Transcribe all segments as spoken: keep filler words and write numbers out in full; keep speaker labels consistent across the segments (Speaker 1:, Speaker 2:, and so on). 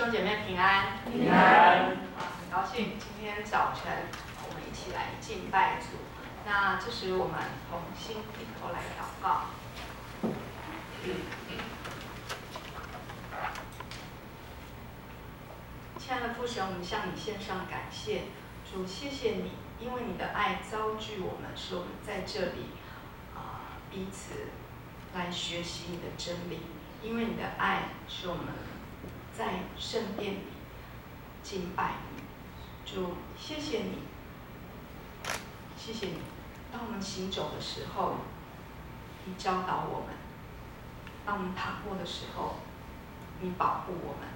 Speaker 1: 兄姐妹平安，
Speaker 2: 平安。
Speaker 1: 啊，很高兴今天早晨我们一起来敬拜主。那这时我们同心低头来祷告。亲爱的父神，我们向你献上感谢，主，谢谢你，因为你的爱遭聚我们，使我们在这里啊、呃、彼此来学习你的真理。因为你的爱使我们在圣殿里敬拜你，主，谢谢你，谢谢你。当我们行走的时候，你教导我们；当我们躺卧的时候，你保护我们；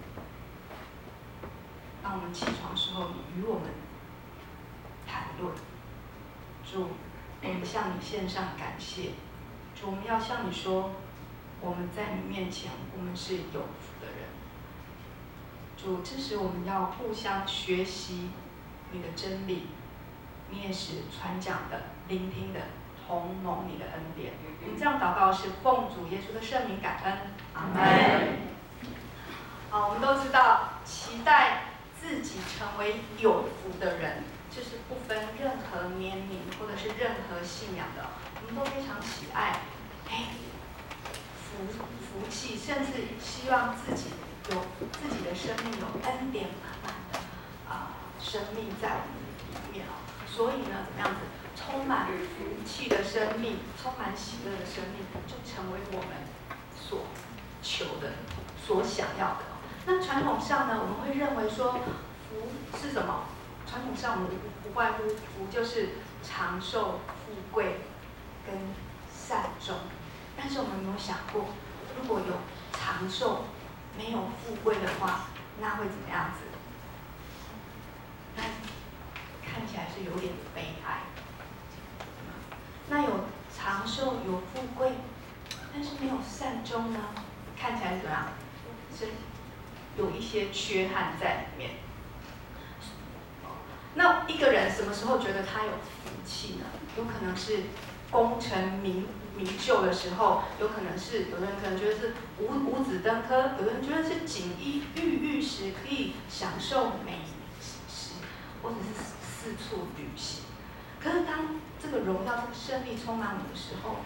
Speaker 1: 当我们起床的时候，你与我们谈论。主，我们向你献上感谢。主，我们要向你说，我们在你面前，我们是有福的人。主，这时我们要互相学习你的真理，你也是传讲的、聆听的，同蒙你的恩典。我们这样祷告是奉主耶稣的圣名感恩，阿门。好，我们都知道，期待自己成为有福的人，这是不分任何年龄或者是任何信仰的，我们都非常喜爱，哎，福福气，甚至希望自己有自己的生命有恩典满满的啊、呃、生命在我们里面哦。所以呢，怎么样子充满福气的生命，充满喜乐的生命，就成为我们所求的、所想要的。那传统上呢，我们会认为说，福是什么？传统上我们不外乎福就是长寿、富贵跟善终。但是我们有没有想过，如果有长寿，没有富贵的话，那会怎么样子？那看起来是有点悲哀。那有长寿有富贵，但是没有善终呢？看起来是怎么样？是有一些缺憾在里面。那一个人什么时候觉得他有福气呢？有可能是功成名名就的时候，有可能是有的人可能觉得是五五子登科，有的人觉得是锦衣玉玉时，可以享受美食，或者是四处旅行。可是当这个荣耀、这个胜利充满你的时候，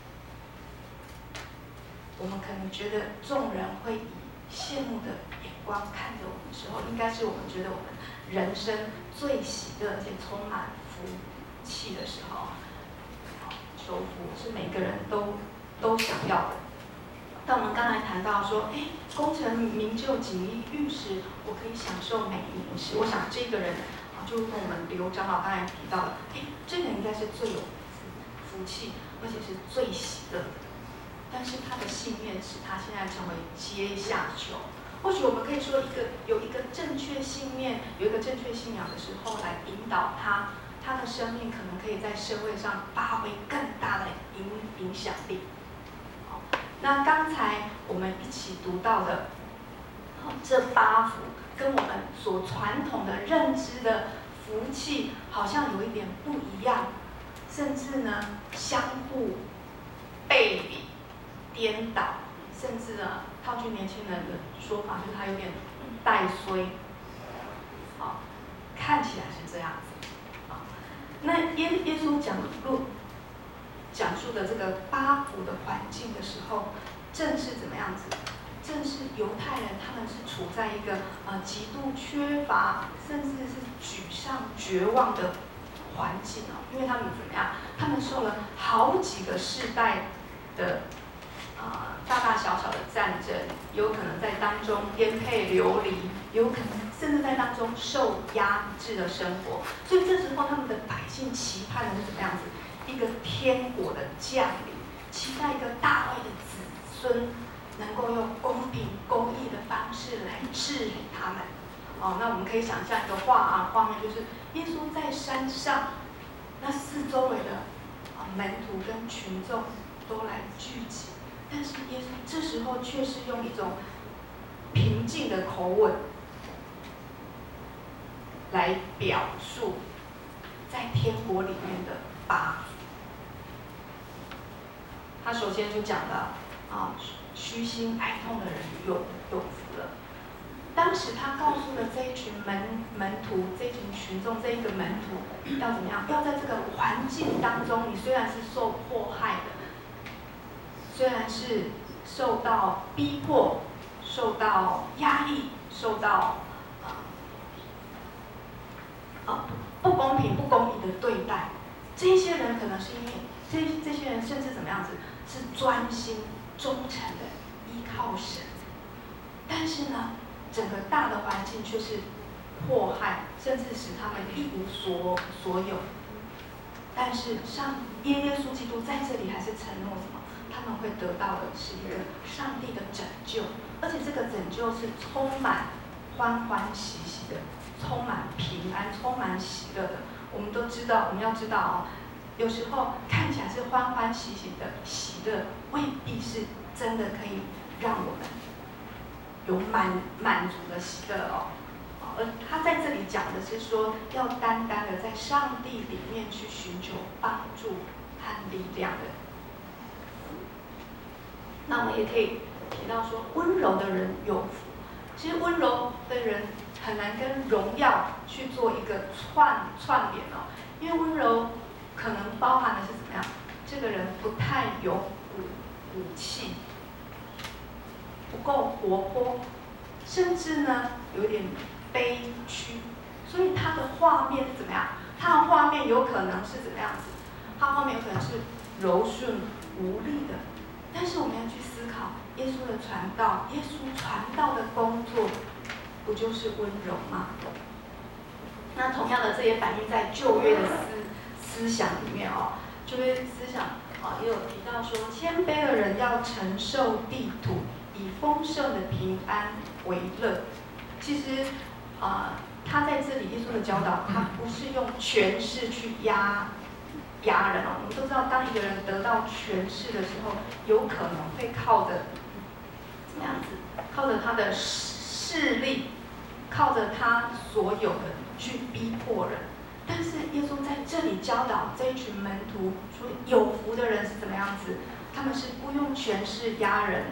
Speaker 1: 我们可能觉得众人会以羡慕的眼光看着我们的时候，应该是我们觉得我们人生最喜乐而且充满福气的时候。求福是每个人都都想要的。但我们刚才谈到说，哎，功成名就、锦衣玉食，我可以享受美名时，我想这个人啊，就跟我们刘长老刚才提到的，哎，这个人应该是最有福气，而且是最喜乐的。但是他的信念使他现在成为阶下囚。或许我们可以说，一个有一个正确信念，有一个正确信仰的时候，来引导他。他的生命可能可以在社会上发挥更大的影影响力。好，那刚才我们一起读到的这八福，跟我们所传统的认知的福气好像有一点不一样，甚至呢相互背离、颠倒，甚至呢套句年轻人的说法，就是他有点带衰。好，看起来是这样子。那耶耶稣讲述讲述的这个八福的环境的时候，正是怎么样子？正是犹太人他们是处在一个呃极度缺乏，甚至是沮丧、绝望的环境哦。因为他们怎么样？他们受了好几个世代的呃大大小小的战争，有可能在当中颠沛流离，有可能甚至在当中受压制的生活。所以这时候他们的百姓期盼的是怎么样子？一个天国的降临，期待一个大卫的子孙能够用公平公义的方式来治理他们。哦，那我们可以想象一个画啊，画面就是耶稣在山上，那四周围的啊门徒跟群众都来聚集，但是耶稣这时候却是用一种平静的口吻来表述在天国里面的八福。他首先就讲了啊，虚心哀痛的人有有福了。 当时他告诉了这一群门门徒，这一群群众，这一个门徒要怎么样？要在这个环境当中，你虽然是受迫害的，虽然是受到逼迫、受到压抑、受到啊不公平、不公平的对待，这一些人可能是因为这这些人甚至怎么样子，是专心忠诚的依靠神，但是呢，整个大的环境却是迫害，甚至使他们一无所所有。但是上耶耶稣基督在这里还是承诺什么？他们会得到的是一个上帝的拯救，而且这个拯救是充满欢欢喜喜的，充满平安，充满喜乐的。我们都知道，我们要知道哦，有时候看起来是欢欢喜喜的喜乐，未必是真的可以让我们有满满足的喜乐哦。而他在这里讲的是说，要单单的在上帝里面去寻求帮助和力量的。那我们也可以提到说，温柔的人有福。其实温柔的人很难跟荣耀去做一个串串联哦，因为温柔可能包含的是怎么样？这个人不太有骨骨气，不够活泼，甚至呢有点悲屈，所以他的画面是怎么样？他的画面有可能是怎么样子？他的画面有可能是柔顺无力的。但是我们要去思考，耶稣的传道，耶稣传道的工作，不就是温柔吗？那同样的，这也反映在旧约的思思想里面哦。旧约思想啊，也有提到说，谦卑的人要承受地土，以丰盛的平安为乐。其实啊、呃，他在这里耶稣的教导，他不是用权势去压。压人哦，我们都知道，当一个人得到权势的时候，有可能会靠着怎么样子？靠着他的势力，靠着他所有的去逼迫人。但是耶稣在这里教导这一群门徒说，有福的人是怎么样子？他们是不用权势压人，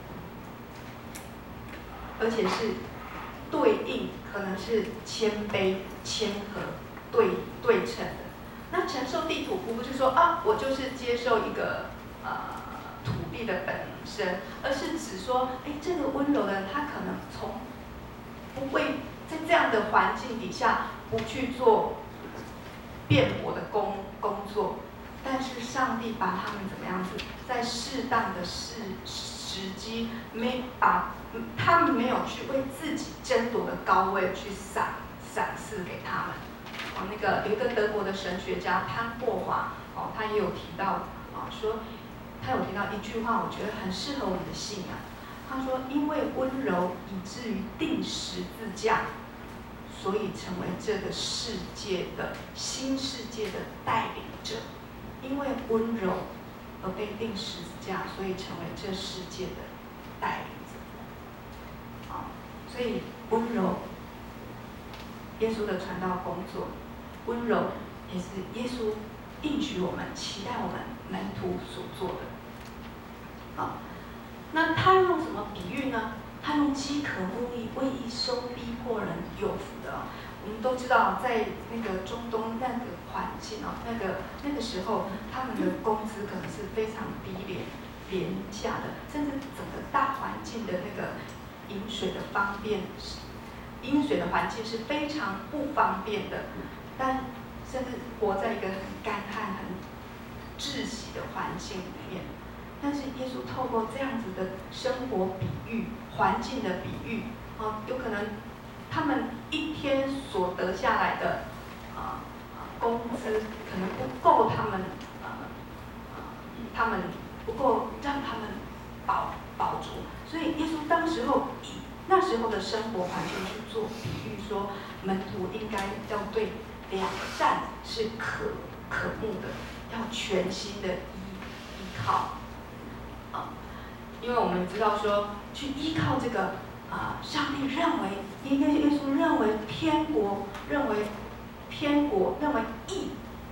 Speaker 1: 而且是对应，可能是谦卑、谦和、对对称的。那承受地土不是说啊，我就是接受一个呃土地的本身，而是指说，哎，这个温柔的人，他可能从不会在这样的环境底下不去做辩驳的工工作，但是上帝把他们怎么样子，在适当的时时机，没把他们没有去为自己争夺的高位去赏赏赐给他们。哦，那个有一个德国的神学家潘霍华，哦，他也有提到，啊，说他有提到一句话，我觉得很适合我们的信仰。他说：“因为温柔以至于钉十字架，所以成为这个世界的新世界的带领者。因为温柔而被钉十字架，所以成为这世界的带领者。”啊，所以温柔，耶稣的传道工作。温柔也是耶稣应许我们、期待我们门徒所做的。好，那他用什么比喻呢？他用饥渴慕义、为义受逼迫人有福的、哦。我们都知道，在那个中东那个环境哦，那个那个时候，他们的工资可能是非常低廉、廉价的，甚至整个大环境的那个饮水的方便，饮水的环境是非常不方便的。但甚至活在一个很干旱、很窒息的环境里面，但是耶稣透过这样子的生活比喻、环境的比喻，啊，有可能他们一天所得下来的啊工资，可能不够他们啊他们不够让他们饱饱足，所以耶稣当时候以那时候的生活环境去做比喻，说门徒应该要对良善是可可慕的，要全心的依依靠啊，因为我们知道说，去依靠这个啊，上帝认为耶耶耶稣认为天国，认为天国认为义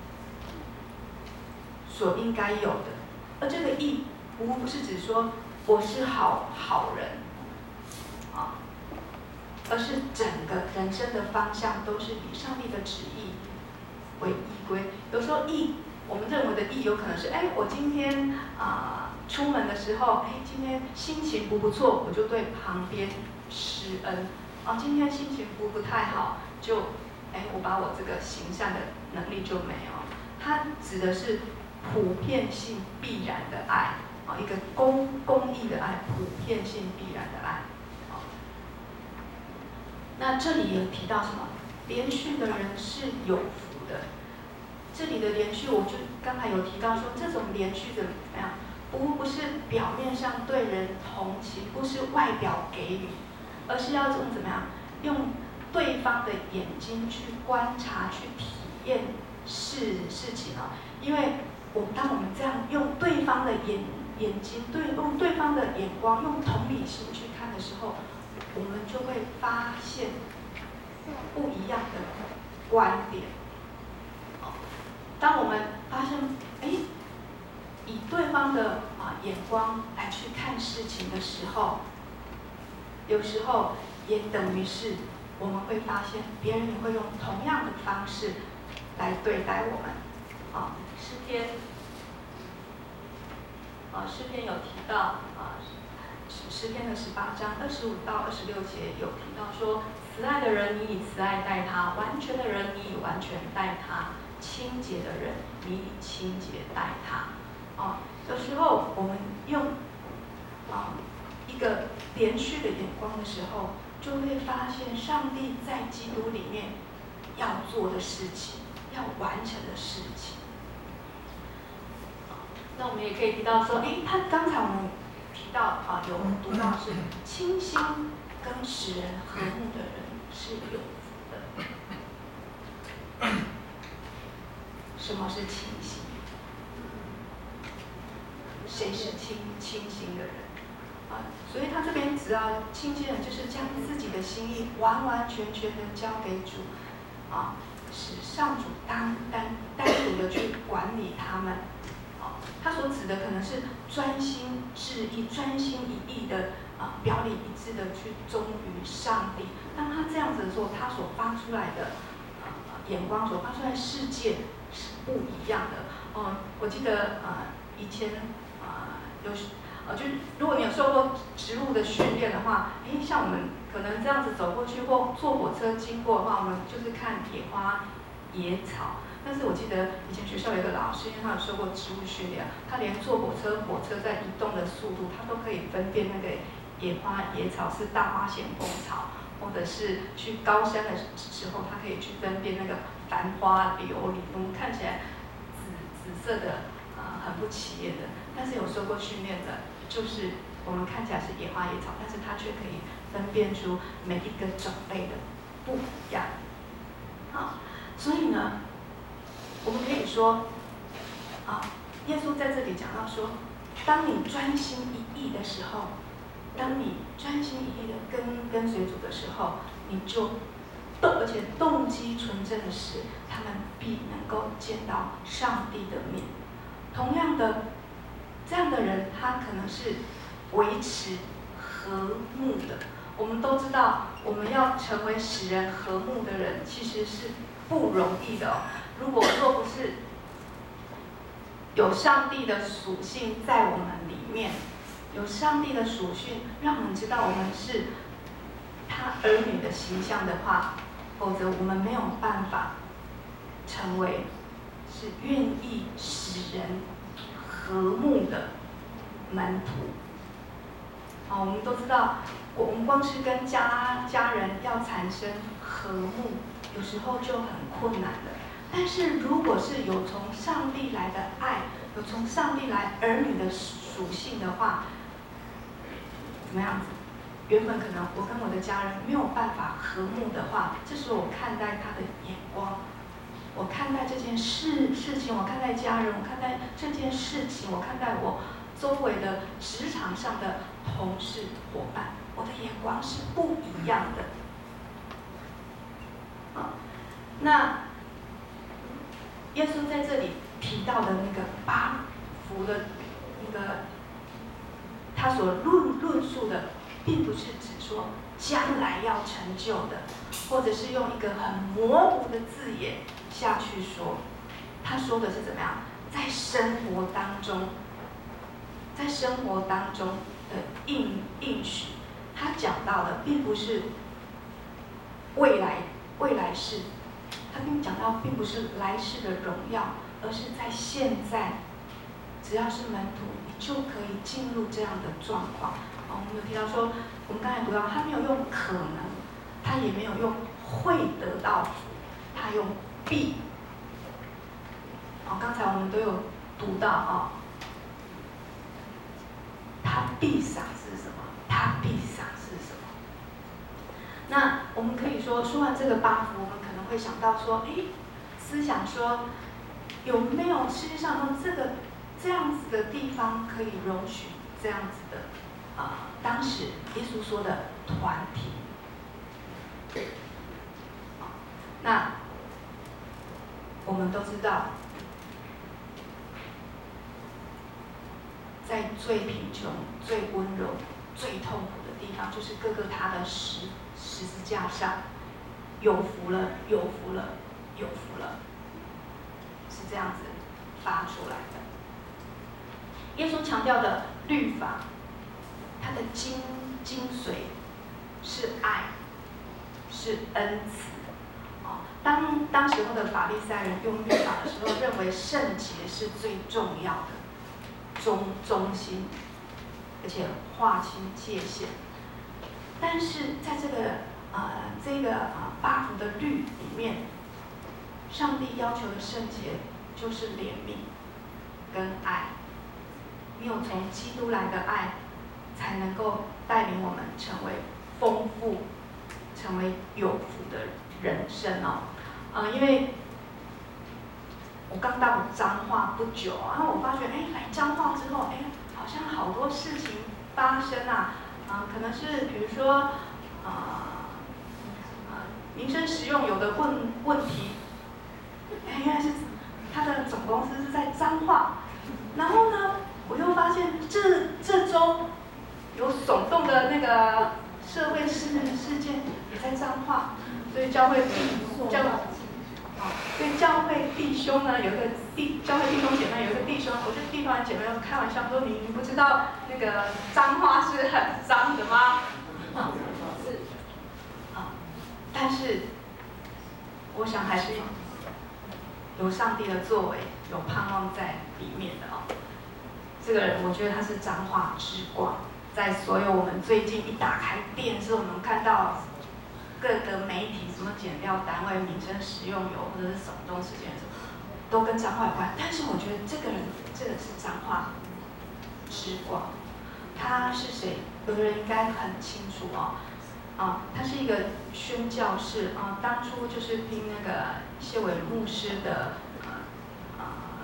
Speaker 1: 所应该有的，而这个义不不是指说我是好好人啊， 而是整个人生的方向都是以上帝的旨意为依归。有时候义，我们认为的义有可能是，哎，我今天啊、呃、出门的时候，哎，今天心情不不错，我就对旁边施恩。啊，今天心情不不太好，就，哎，我把我这个行善的能力就没有。它指的是普遍性必然的爱，啊，一个公公益的爱，普遍性必然的爱。那这里有提到什么？连续的人是有福的。这里的连续，我就刚才有提到说，这种连续怎么样？不不是表面上对人同情，不是外表给予，而是要用怎么样？用对方的眼睛去观察、去体验事事情啊。因为我当我们这样用对方的眼眼睛，对用对方的眼光，用同理心去看的时候，我们就会发现不一样的观点。当我们发现，哎，以对方的啊眼光来去看事情的时候，有时候也等于是我们会发现，别人也会用同样的方式来对待我们。啊，诗篇，啊诗篇有提到啊。诗篇的十八章二十五到二十六节有提到说，慈爱的人你以慈爱待他，完全的人你以完全待他，清洁的人你以清洁待他。哦，有时候我们用啊一个连续的眼光的时候，就会发现上帝在基督里面要做的事情，要完成的事情。那我们也可以提到说，诶，他刚才我们提到啊，有读到是清心跟使人和睦的人是有福的。什么是清心？谁是清清心的人？啊，所以他这边只要清心人，就是将自己的心意完完全全的交给主，啊，使上主单单单独的去管理他们。他所指的可能是专心致意、专心一意的啊、呃，表里一致的去忠于上帝。当他这样子的时候，他所发出来的呃眼光，所发出来的世界是不一样的。嗯，我记得呃以前啊、呃、有呃就是如果你有受过植物的训练的话，哎，像我们可能这样子走过去或坐火车经过的话，我们就是看野花、野草。但是我记得以前学校有一个老师，因为他有受过植物训练，他连坐火车，火车在移动的速度，他都可以分辨那个野花野草是大花咸丰草，或者是去高山的时候，他可以去分辨那个繁花琉璃，我们看起来紫紫色的啊、呃、很不起眼的，但是有受过训练的，就是我们看起来是野花野草，但是他却可以分辨出每一个种类的不一样。好，所以呢。我们可以说，啊，耶稣在这里讲到说，当你专心一意的时候，当你专心一意的跟跟随主的时候，你就动，而且动机纯正的时，他们必能够见到上帝的面。同样的，这样的人，他可能是维持和睦的。我们都知道，我们要成为使人和睦的人，其实是不容易的哦。如果若不是有上帝的属性在我们里面，有上帝的属性让我们知道我们是他儿女的形象的话，否则我们没有办法成为是愿意使人和睦的门徒。好，我们都知道，我们光是跟家家人要产生和睦，有时候就很困难的。但是如果是有从上帝来的爱，有从上帝来儿女的属性的话，怎么样子？原本可能我跟我的家人没有办法和睦的话，这时候我看待他的眼光，我看待这件事事情，我看待家人，我看待这件事情，我看待我周围的职场上的同事伙伴，我的眼光是不一样的。啊，那耶稣在这里提到的那个八福的那个，他所论论述的，并不是指说将来要成成就的，或者是用一个很模糊的字眼下去说。他说的是怎么样？在生活当中，在生活当中的应应许，他讲到的并不是未来未来世，他跟你讲到并不是来世的荣耀，而是在现在，只要是门徒，你就可以进入这样的状况。哦，我们有提到说，我们刚才读到，他没有用可能，他也没有用会得到福，他用必。哦，刚才我们都有读到哦，他必赏是什么？他必赏是什么？那我们可以说，说完这个八福，我们可能会想到说，哎，思想说，有没有世界上这个这样子的地方可以容许这样子的啊、呃？当时耶稣说的团体。那我们都知道，在最贫穷、最温柔、最痛苦的地方，就是各个他的十十字架上，有福了，有福了，有福了，是这样子发出来的。耶稣强调的律法，它的精精髓是爱，是恩慈。哦，当当时候的法利赛人用律法的时候，认为圣洁是最重要的。中中心，而且划清界限。但是在这个呃这个呃八福的律里面，上帝要求的圣洁就是怜悯跟爱。你有从基督来的爱，才能够带领我们成为丰富、成为有福的人生哦。呃，因为我刚到彰化不久，然后我发觉，哎，来彰化之后，哎，好像好多事情发生啊，啊、呃，可能是比如说，啊、呃，呃，民生实用有的问问题，哎，原来是他的总公司是在彰化，然后呢，我又发现这这周有耸动的那个社会事事件也在彰化，所以教会教。啊，所以教会弟兄呢，有一个弟教会弟兄姐妹有一个弟兄，我就弟兄姐妹开玩笑说：“你你不知道那个脏话是很脏的吗？”啊，是啊，但是我想还是有上帝的作为，有盼望在里面的哦。这个人，我觉得他是彰化之光，在所有我们最近一打开电视，我们看到。各个媒体什么检调单位、民生实用油或者是耸动事件的时候，都跟彰化有关。但是我觉得这个人，这个是彰化之光。他是谁？有的人应该很清楚哦。啊，他是一个宣教士啊，当初就是听那个谢伟牧师的啊啊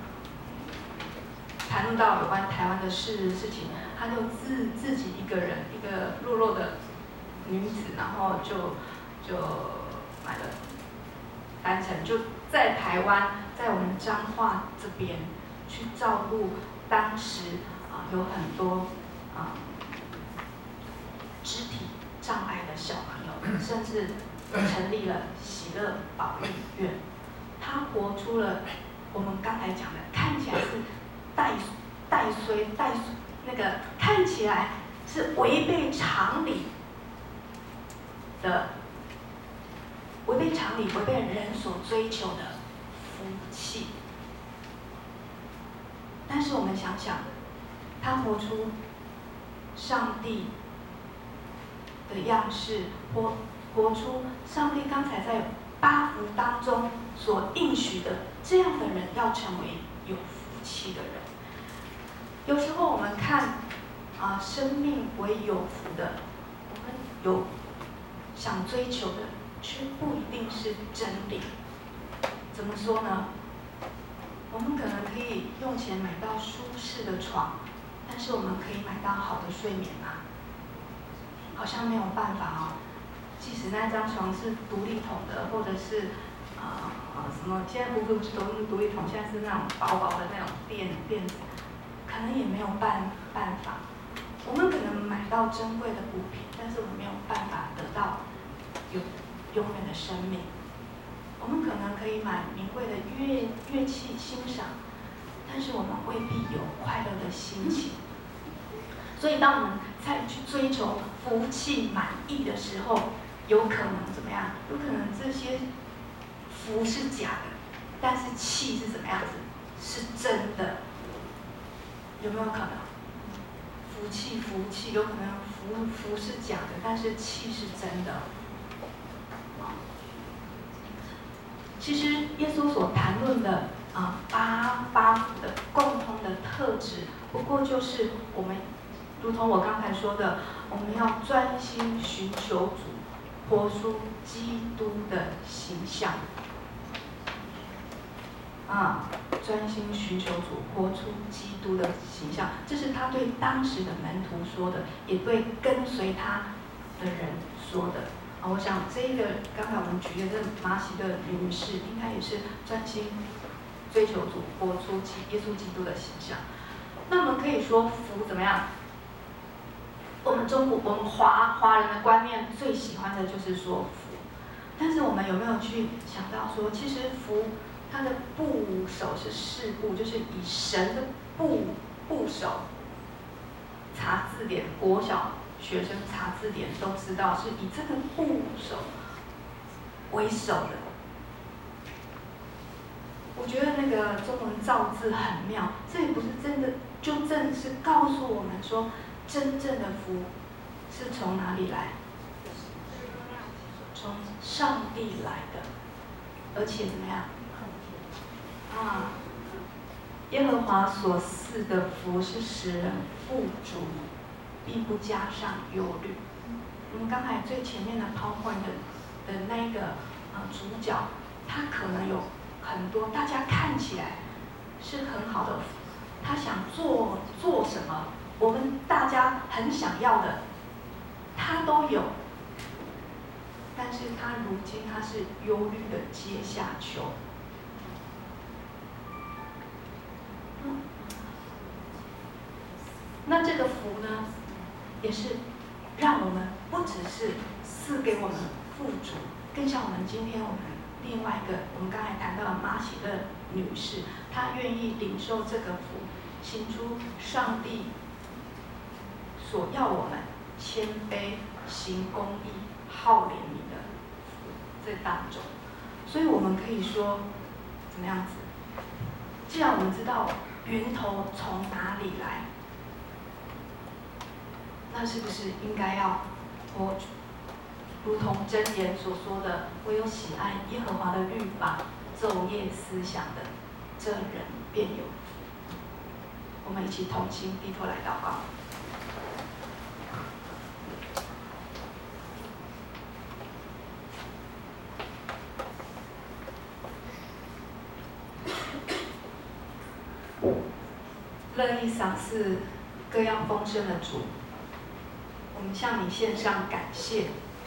Speaker 1: 谈论到有关台湾的事事情，他就自自己一个人，一个弱弱的女子，然后就。就买了单程，就在台湾，在我们彰化这边去照顾当时啊、呃、有很多啊、呃、肢体障碍的小朋友，甚至成立了喜乐保育院。他活出了我们刚才讲的，看起来是带带衰带那个看起来是违背常理的。违背常理、违背人所追求的福气，但是我们想想，他活出上帝的样式，活活出上帝刚才在八福当中所应许的，这样的人要成为有福气的人。有时候我们看啊、呃，生命为有福的，我们有想追求的。却不一定是真理。怎么说呢？我们可能可以用钱买到舒适的床，但是我们可以买到好的睡眠吗？好像没有办法哦。即使那张床是独立筒的，或者是啊啊、呃、什么，现在不是都是独立筒，现在是那种薄薄的那种垫垫子，可能也没有办办法。我们可能买到珍贵的物品，但是我们没有办法得到有永远的生命。我们可能可以买名贵的乐乐器欣赏，但是我们未必有快乐的心情。所以，当我们在去追求福气满意的时候，有可能怎么样？有可能这些福是假的，但是气是怎么样子？是真的。有没有可能？福气，福气，有可能福福是假的，但是气是真的。其实耶稣所谈论的啊八八福的共同的特质，不过就是我们，如同我刚才说的，我们要专心寻求主，活出基督的形象。啊，专心寻求主，活出基督的形象，这是他对当时的门徒说的，也对跟随他的人说的。啊，我想这一个刚才我们举的这马喜的女士，应该也是专心追求主，活出耶稣基督的形象。那么可以说福怎么样？我们中国我们华华人的观念最喜欢的就是说福，但是我们有没有去想到说，其实福它的部首是事部，就是以神的部部首。查字典，国小学生查字典都知道，是以这个部首为首的。我觉得那个中文造字很妙，这也不是真的，就正是告诉我们说，真正的福是从哪里来？从上帝来的，而且怎么样？啊，耶和华所赐的福是使人富足，必不加上忧虑。我们刚才最前面的 PowerPoint 的的那个呃主角，他可能有很多大家看起来是很好的福，他想做做什么，我们大家很想要的，他都有。但是他如今他是忧虑的阶下囚。那这个福呢，也是让我们不只是赐给我们富足，更像我们今天我们另外一个，我们刚才谈到的马喜乐女士，她愿意领受这个福，行出上帝所要我们谦卑、行公义、好怜悯的福这当中。所以我们可以说，怎么样子？既然我们知道源头从哪里来，那是不是应该要活，如同箴言所说的，唯有喜爱耶和华的律法，昼夜思想的，这人便有福。我们一起同心低头来祷告。乐意赏赐各样丰盛的主，我们向你献上感谢。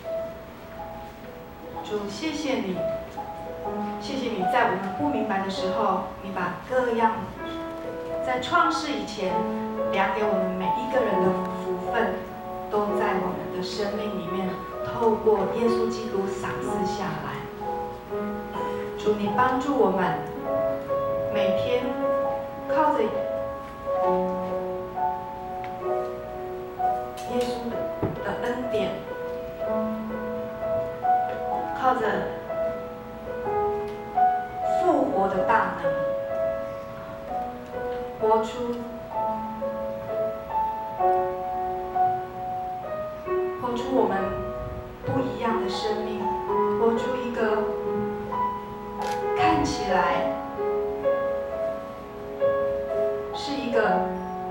Speaker 1: 主，谢谢你，谢谢你在我们不明白的时候，你把各样在创世以前量给我们每一个人的福分，都在我们的生命里面透过耶稣基督赏赐下来。主，你帮助我们每天靠着耶稣的恩典，靠着复活的大能，活出活出我们不一样的生命，活出一个看起来是一个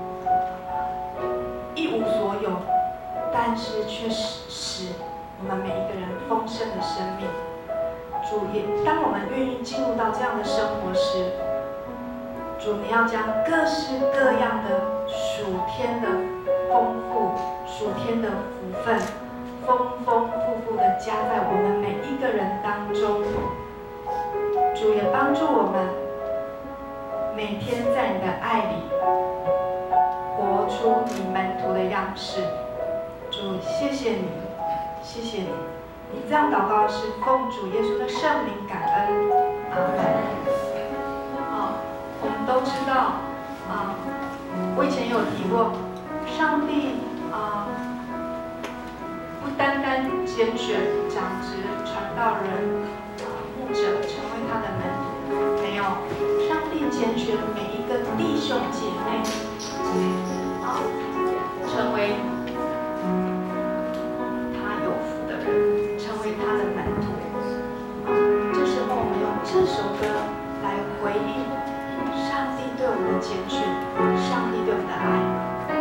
Speaker 1: 一无所有，但是却使我们每一个人丰盛的生命。主也，当我们愿意进入到这样的生活时，主你要将各式各样的属天的丰富、属天的福分，丰丰富富的加在我们每一个人当中。主也帮助我们每天在你的爱里活出你门徒的样式。主，谢谢你，谢谢你， 你这样祷告是奉主耶稣的圣名感恩，阿门。好，我们都知道，啊，我以前有提过，上帝啊，不单单拣选长子、传道人、啊牧者成为他的门徒，没有，上帝拣选每一个弟兄姐妹，啊，成为他有福的人，成为他的门徒。啊，这时候我们用这首歌来回应上帝对我们的拣选，上帝对我们的爱。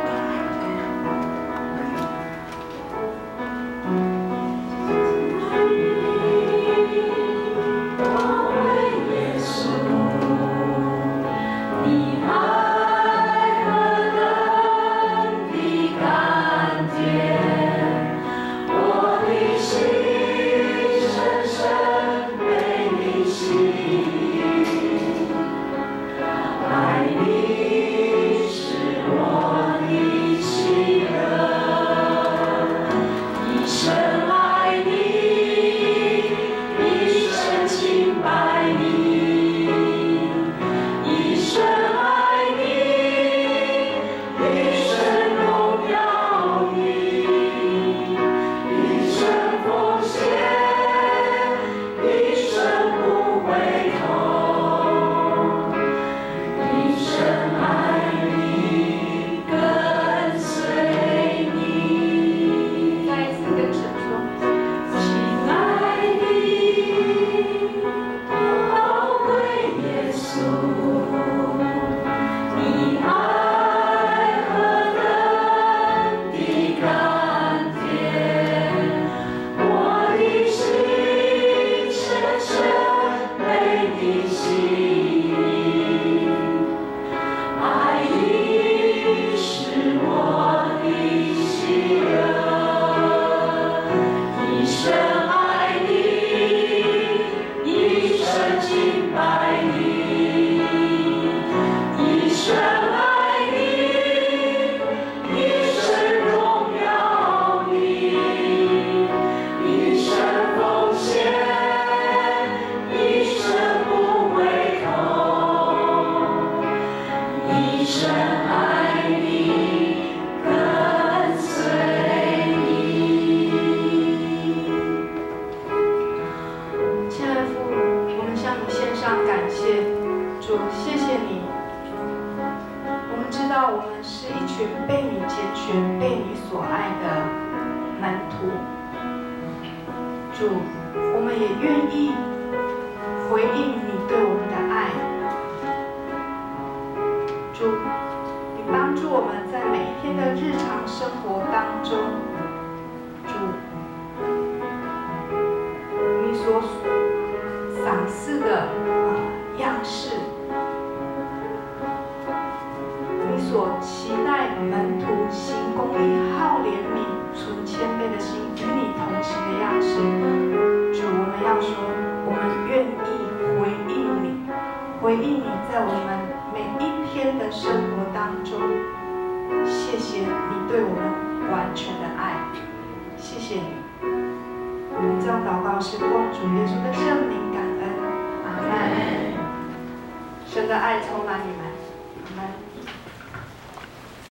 Speaker 1: 这样祷告是奉主耶稣的圣名感恩，阿门。神的爱充满你们，阿门。